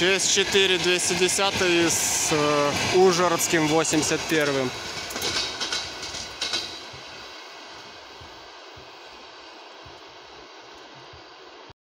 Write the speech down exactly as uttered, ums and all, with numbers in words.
ЧС четыре двести десять с э, Ужгородским восемьдесят первым.